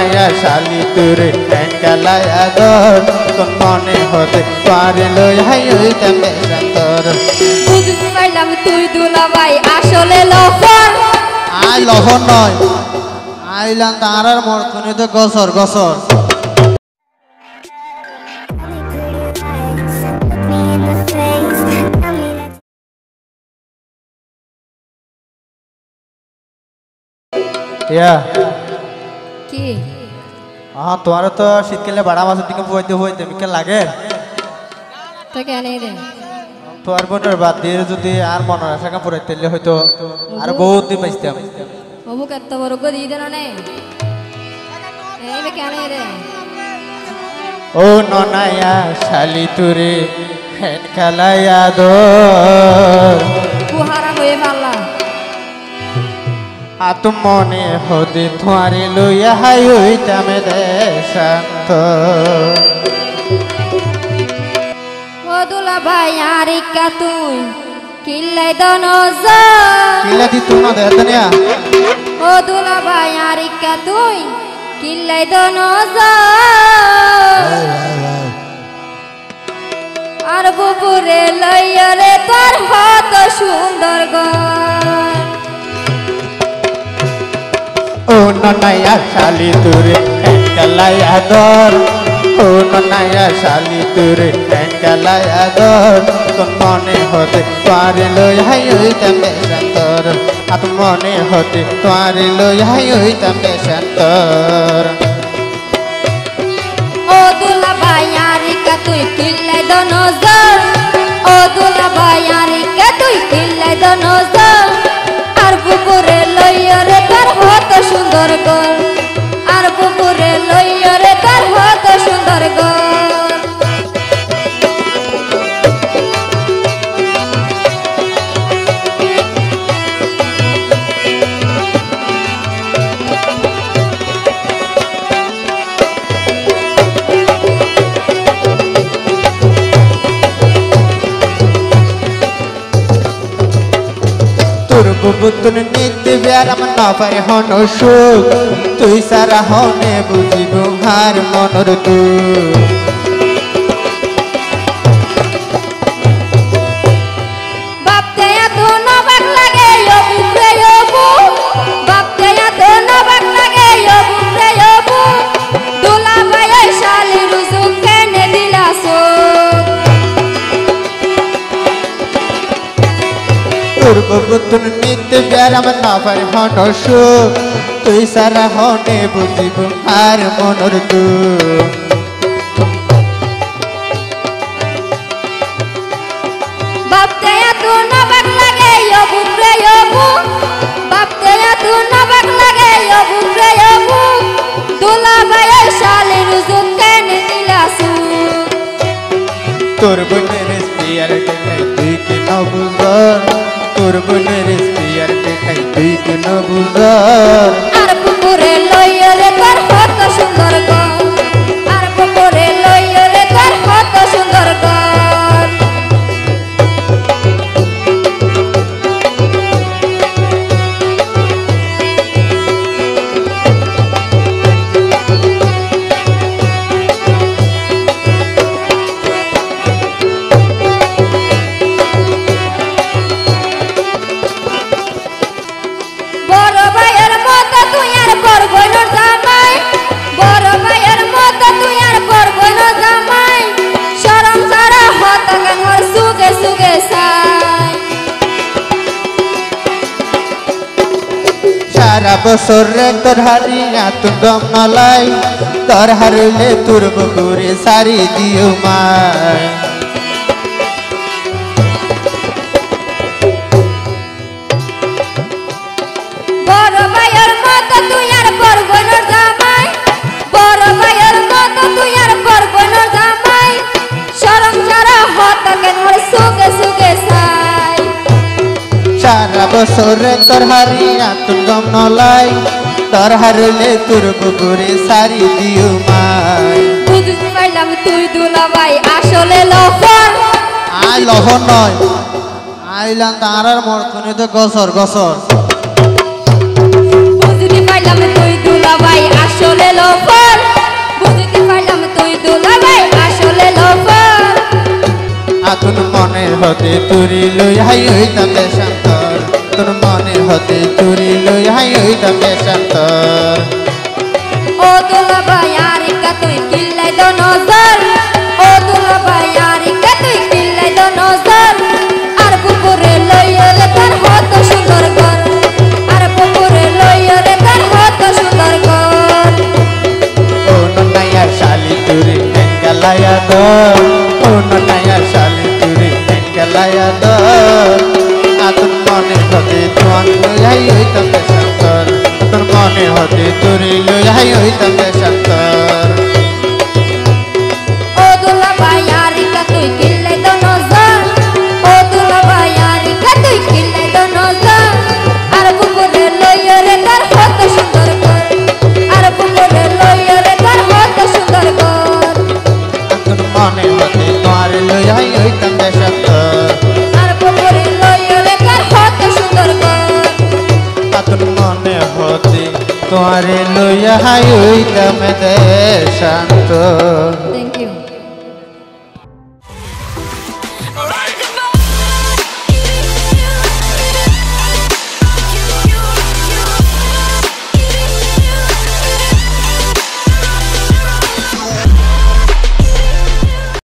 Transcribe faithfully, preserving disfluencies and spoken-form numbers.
নাইয়া শালি তুরে খেলায় আদর তোর মনে হতে পারে লই হাই হইতাম বেশান্তর বুঝতে পারলাম তুই দুলাভাই আসলে লফন আই লহন নয় আইলাম তারার মরকুনি তো গসর গসর ইয়া কি হ্যাঁ তোমার তো শীতকালে বাড়া মাছের দিকে বইতে বইতে বিকেল লাগে তো কেন রে তোমার বোনের বাদ দিয়ে যদি আর মনে রাখা পড়ে তেলে হয়তো আর বহুত দিন বাঁচতাম বাবু কত বড় গো দিয়ে দেন নে এই বে কেন রে ও ননায়া শালি তুরে হেন খেলায় আদর কুহারা হয়ে পাল্লা আত মনে হতে তোমারে লইয়া হাই হইতাম দেশান্ত ও দুলাভাই আর ইকা তুই কিল্লাই দন কিলা দি তুমি দেতনিয়া ও দুলাভাই আর ইকা তুই কিল্লাই দন আর বুবুরে লইয়া রে তোর হত সুন্দর গান ও ননায়া শালি তুরে খেলায় আদর ও ননায়া শালি তুরে খেলায় আদর তোর মনে হতে পারে লই হাই হইতাম বেশান্তর আত মনে হতে পারে লই হাই হইতাম বেশান্তর ও দুলাভাই আর ইকা তুই কিল্লাই দন ও দুলাভাই আর ইকা তুই কিল্লাই দন আর বুবুরে লইয়া রে তোর হত সুন্দর গান আর বুবুরে লইয়া রে তোর হত সুন্দর গান তোর বুবুতুন নিতে ব্যারাম না পারে হন সুখ তুই সারা হনে বুঝিব হার মনর তুই বাপতে এত নবাক লাগে ও বুবরে ও বু বাপতে এত নবাক লাগে ও বুবরে ও বু দুলাভাই ওই শালি রুজু কেনে দিলাছো তোর বুবুতুন নিতে ব্যারাম না পারে হন সুখ তুই সারা হনে বুঝিব হার মনর তুই বাপতে এত নবাক লাগে ও বুবরে ও বু বাপতে এত নবাক লাগে ও বুবরে ও বু দুলাভাই ওই শালি রুজু কেনে দিলাছো তোর বোনের স্পিয়ার দেখাই তুই কি না বুঝর তোর বোনের স্পিয়ার দেখাই তুই কি না বুঝর আর পুকুরে লইয়া রে তোর হত সুন্দর গান আর পুকুরে লইয়া রে তোর হত সুন্দর গান বড় ভাইয়ের মতো তুই আর করব না জামাই বড় ভাইয়ের মতো তুই আর করব না জামাই শরম সারা হত কেন মোর সুগে সুগে সাই সারা বছর রে তোর হারিয়া তুই গম নলাই তোর হারিলে তোর বকুরে সারি দিও মাই বড় ভাইয়ের মতো তুই আর করব না জামাই বড় ভাইয়ের মতো তুই আর করব না জামাই শরম সারা হত কেন মোর সুগে সুগে সাই সারা বছর রে তোর হারিয়া তুই গম নলাই তোর হারিলে তোর বকুরে সারি দিও মাই বুঝতে পারলাম তুই দুলাভাই আসলে লফন আই লহন নয় আইলাম তারার মরকুনি তো গসর গসর বুঝতে পারলাম তুই দুলাভাই আসলে লফন আতুন মনে হতে তুরি লই হাই হইতাম দেশান্তর তোর মনে হতে তুরি লই হাই হইতাম দেশান্তর ও দুলাভাই আরিকা তুই কিল্লাই দো নজর ও দুলাভাই আরিকা তুই কিল্লাই দো নজর আর পুকুরে লইয়া রে তার হত সুন্দর ঘর আর পুকুরে লইয়া রে তার হত সুন্দর ঘর ও ননায়া শালি তুরি এঙ্গালায়া দর ও ননায়া শালি তুরি এঙ্গালায়া দর আতুন মনে হতে তুয়ান লই হাই হইতাম দেশান্তর তোর মনে হতে তুরি লই হাই হইতাম দেশান্তর ও দুলাভাই আরিকা তুই কিল্লাই দো নজর ও দুলাভাই আরিকা তুই কিল্লাই দো নজর আর পুকুরে লইয়া রে তার হত সুন্দর ঘর আর পুকুরে লইয়া রে তার হত সুন্দর ঘর আতুন মনে হতে তোমার লই হাই হইতাম দেশান্তর আর পুকুরে লইয়া রে তার হত সুন্দর ঘর আতুন মনে হতে তোমার লই হাই হইতাম দেশান্তর